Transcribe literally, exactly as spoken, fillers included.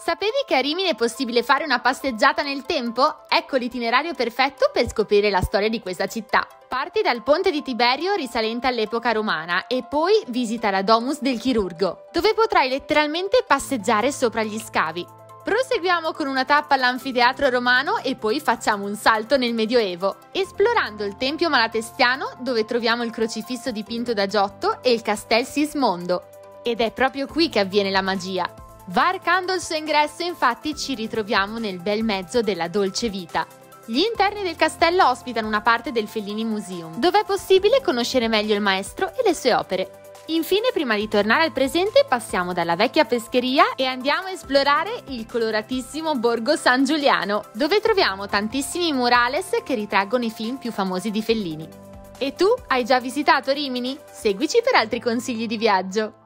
Sapevi che a Rimini è possibile fare una passeggiata nel tempo? Ecco l'itinerario perfetto per scoprire la storia di questa città. Parti dal ponte di Tiberio risalente all'epoca romana e poi visita la Domus del Chirurgo, dove potrai letteralmente passeggiare sopra gli scavi. Proseguiamo con una tappa all'anfiteatro romano e poi facciamo un salto nel Medioevo, esplorando il Tempio Malatestiano, dove troviamo il crocifisso dipinto da Giotto e il Castel Sismondo. Ed è proprio qui che avviene la magia. Varcando il suo ingresso, infatti, ci ritroviamo nel bel mezzo della dolce vita. Gli interni del castello ospitano una parte del Fellini Museum, dove è possibile conoscere meglio il maestro e le sue opere. Infine, prima di tornare al presente, passiamo dalla vecchia pescheria e andiamo a esplorare il coloratissimo Borgo San Giuliano, dove troviamo tantissimi murales che ritraggono i film più famosi di Fellini. E tu, hai già visitato Rimini? Seguici per altri consigli di viaggio!